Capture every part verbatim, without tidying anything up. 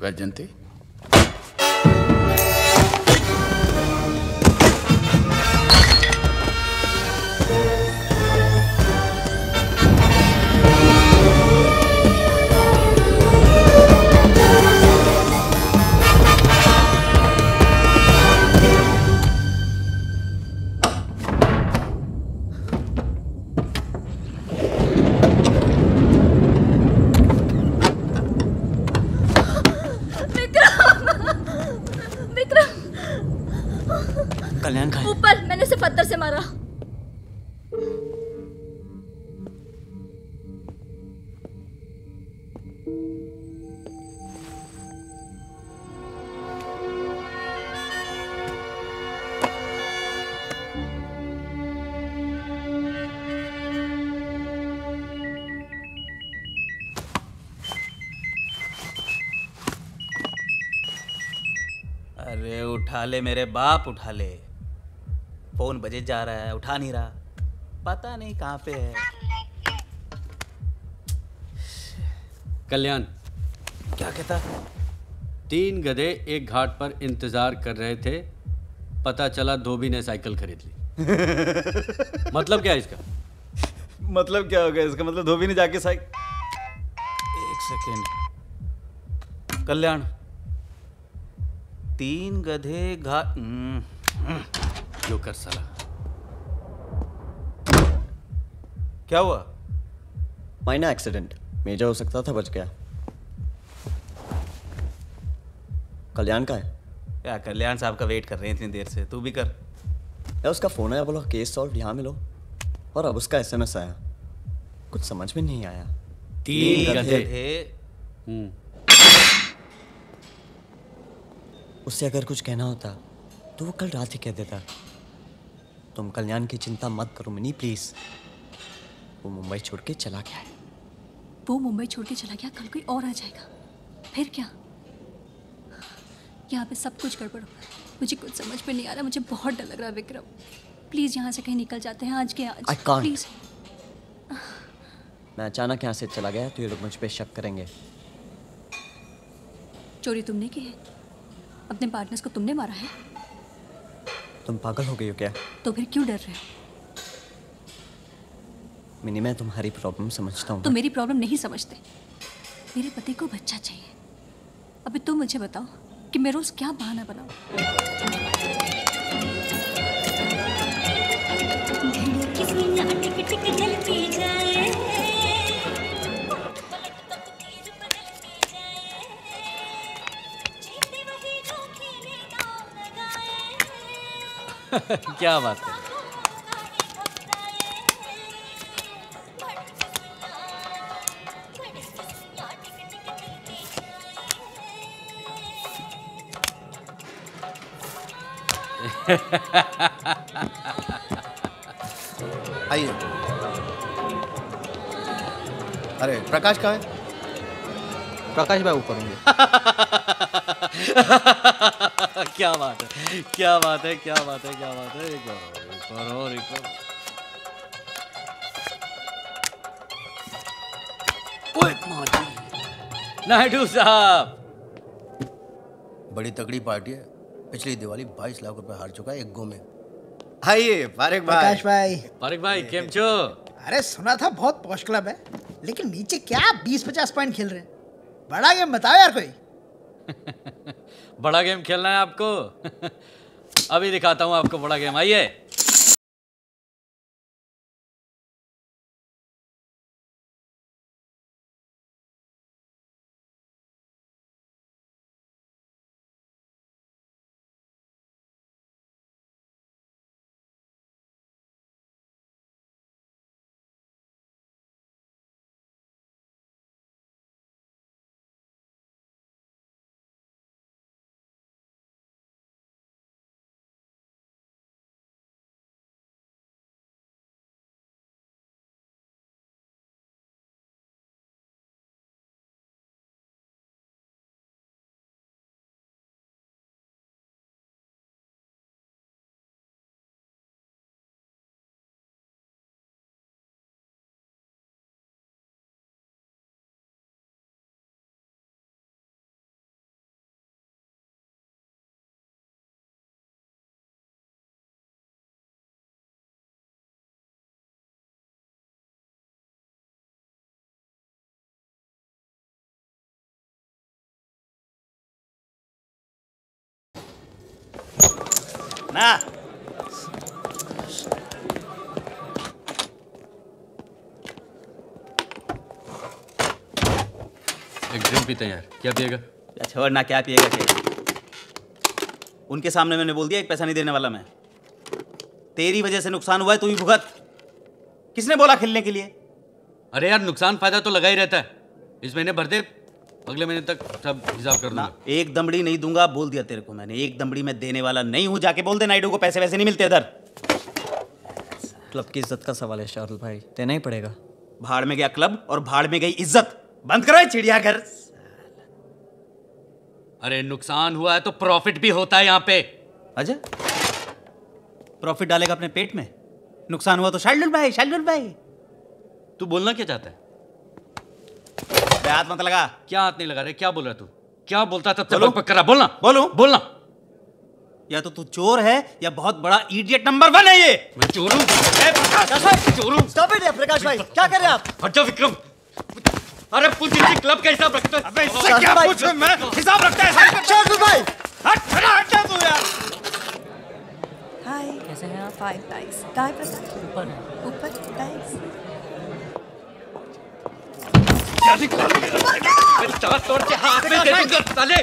वैजयंती, कल्याण का ऊपर, मैंने उसे पत्थर से मारा। अरे उठा ले मेरे बाप, उठा ले। फोन बजे जा रहा है, उठा नहीं रहा, पता नहीं कहाँ पे है। कल्याण, क्या कहता? तीन गधे एक घाट पर इंतजार कर रहे थे, पता चला धोबी ने साइकिल खरीद ली। मतलब क्या है इसका? मतलब क्या होगा इसका? मतलब धोबी ने जाके साइकिल। एक सेकेंड कल्याण, तीन गधे घाट। जो कर साला। क्या हुआ? माइनर एक्सीडेंट, मेजर हो सकता था, बच गया। कल्याण का है क्या? कल्याण साहब का वेट कर रहे हैं इतनी देर से, तू भी कर। या उसका फोन आया, बोला केस सॉल्व, यहाँ मिलो। और अब उसका एसएमएस आया, कुछ समझ में नहीं आया। तीन गधे थे। उससे अगर कुछ कहना होता तो वो कल रात ही कह देता। तुम कल्याण की चिंता मत करो मिनी, प्लीज। वो मुंबई छोड़ के चला गया है। वो मुंबई छोड़ के चला गया, कल कोई और आ जाएगा, फिर क्या? यहाँ पे सब कुछ गड़बड़ होगा, मुझे कुछ समझ में नहीं आ रहा। मुझे बहुत डर लग रहा है विक्रम, प्लीज यहाँ से कहीं निकल जाते हैं आज के आज। I can't. प्लीज। मैं अचानक यहाँ से चला गया तो ये लोग मुझ पे शक करेंगे। चोरी तुमने की है, अपने पार्टनर्स को तुमने मारा है। तुम पागल हो गई हो क्या? तो फिर क्यों डर रहे हो? मिनी, मैं तुम्हारी प्रॉब्लम समझता हूँ। तो मेरी प्रॉब्लम नहीं समझते। मेरे पति को बच्चा चाहिए। अभी तुम मुझे बताओ कि मैं रोज क्या बहाना बनाऊं? क्या बात है। आइए। अरे प्रकाश कहाँ है? प्रकाश भाई ऊपर होंगे। क्या बात है, क्या बात है, क्या बात है, क्या बात है। एक और, एक और, और एक और। ओए माजी, नायडू साहब। बड़ी तगड़ी पार्टी है। पिछली दिवाली बाईस लाख रुपए हार चुका है एक गो में। आइए पारेख भाई। प्रकाश भाई। पारेख भाई, केम छो? अरे सुना था बहुत पॉश क्लब है, लेकिन नीचे क्या बीस पचास पॉइंट खेल रहे हैं। बड़ा गेम बताओ यार कोई। बड़ा गेम खेलना है आपको? अभी दिखाता हूँ आपको बड़ा गेम, आइए। ना एक ड्रिंक पीते हैं यार, क्या पिएगा? या छोड़ ना, क्या पिएगा क्या? उनके सामने मैंने बोल दिया एक पैसा नहीं देने वाला मैं। तेरी वजह से नुकसान हुआ है, तू ही भुगत। किसने बोला खेलने के लिए? अरे यार नुकसान फायदा तो लगा ही रहता है। इस महीने भर दे, अगले महीने तक सब हिसाब कर दूंगा। एक दमड़ी नहीं दूंगा, बोल दिया तेरे को मैंने। एक दमड़ी मैं देने वाला नहीं हूं, जाके बोल दे नायडू को पैसे वैसे नहीं मिलते इधर। क्लब की इज्जत का सवाल है शार्दुल भाई, देना ही पड़ेगा। भाड़ में गया क्लब और भाड़ में गई इज्जत। बंद करो चिड़ियाघर। अरे नुकसान हुआ है तो प्रॉफिट भी होता है यहाँ पे। अच्छा, प्रॉफिट डालेगा अपने पेट में, नुकसान हुआ तो शार्दुल भाई, शार्दुल भाई। तू बोलना क्या चाहता है? हाथ मत लगा। क्या हाथ नहीं लगा रहे? क्या बोल रहा तू? क्या बोलता था? तब पक करा, बोलना। बोलूं? बोलना। या तो तू चोर है या बहुत बड़ा इडियट नंबर वन है ये। मैं चोर हूँ? चोर हूँ? स्टॉप इट प्रकाश भाई, क्या कर रहे हैं आप? हट जाओ विक्रम। अरे पूछ इसी क्लब का हिसाब रखता है। अबे इससे क्या पूछूं मैं? हिसाब रखता है शार्दुल भाई। हट खड़ा हट जा तू यार। हाय, कैसे हैं आप? Fine, thanks. कहाँ है प्रकाश? ऊपर है। ऊपर, थैंक्स। चार तोड़ के हाथ में दे दूंगा साले।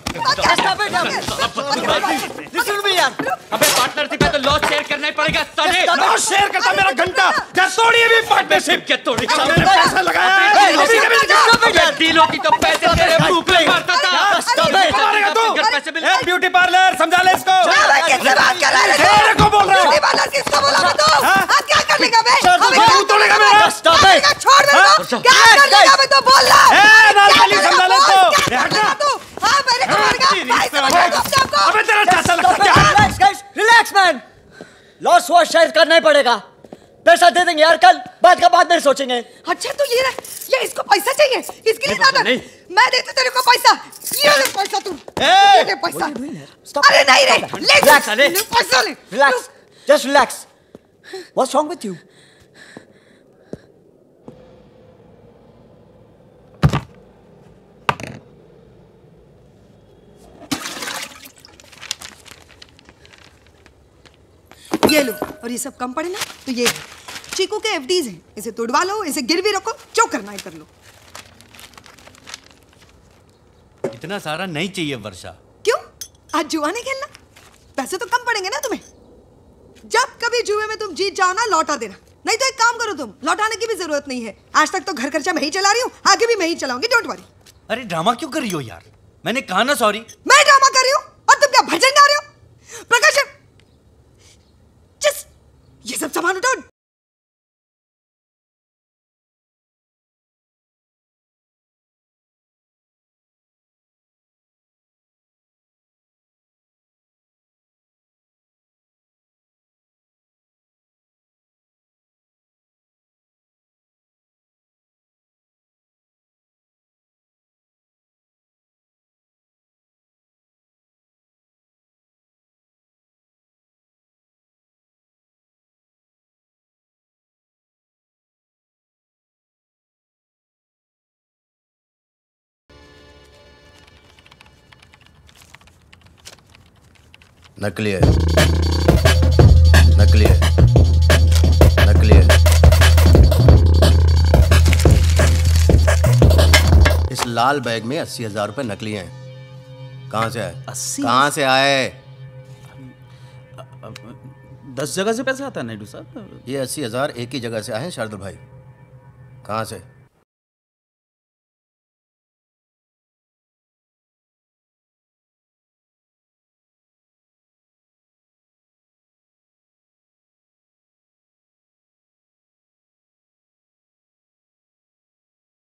अबे पार्टनरशिप है तो लॉस शेयर करना ही पड़ेगा साले। लॉस शेयर करता मेरा घंटा। क्या तोड़ी है भी पार्टनरशिप? क्या तोड़ी? पैसा लगाया है। डील होती तो पैसे तेरे मुंह पे मारता था। मारेगा तू? पैसे मिले। ब्यूटी पार्लर समझा ले इसको। किससे बात कर रहे थे? तेरे को बोल रहा हूँ। ब्यूटी पार्लर किसको बोला मैं तो? हाँ, क्या कर लेगा बे? मुंह तोड़ेगा मेरा। Stop it. छोड़ मेरे को। क्या कर लेगा मैं तो बोल रहा हूँ। ए नालकली समझा ले तो। क्या कर लेगा तू? हाँ, मेरे को मारेगा। भाई समझ लो अपने आप को। अबे तेरा चाचा लगता क्या? Relax guys, relax man. Loss हुआ शेयर करना ही पड़ेगा। पैसा दे देंगे यार, कल बाद का बाद में सोचेंगे। अच्छा तो ये ये इसको पैसा चाहिए, इसके लिए ज्यादा मैं देती तेरे को पैसा। ये ले पैसा तू। ये ले पैसा। अरे नहीं रे, ले Relax, ले पैसा ले। Relax, just relax. What's wrong with you? ये लो, और ये सब कम पड़े ना तो ये चीकू के एफडीज हैं, इसे तोड़वा लो, इसे गिरवी रखो, जो करना है कर लो। इतना सारा नहीं चाहिए वर्षा। क्यों? आज जुआ नहीं खेलना? पैसे तो कम पड़ेंगे ना तुम्हें। जब कभी जुए में तुम जीत जाओ ना, लौटा देना। नहीं तो एक काम करो, तुम लौटाने की भी जरूरत नहीं है। आज तक तो घर खर्चा मैं ही चला रही हूँ, आगे भी मैं ही चलाऊंगी, डोंट वरी। अरे ड्रामा क्यों कर रही हो यार? मैंने कहा ना सॉरी। मैं ड्रामा कर रही हूँ और तुम क्या भजन गा रहे हो? प्रकाश, जस्ट ये सब सामान उठाओ। नकली है, नकली है, नकली है। इस लाल बैग में अस्सी हजार रुपए नकली हैं। कहाँ से आए? अस्सी? कहाँ से आए? दस जगह से पैसा आता है नायडू साहब। ये अस्सी हजार एक ही जगह से आए हैं शार्दुल भाई। कहाँ से?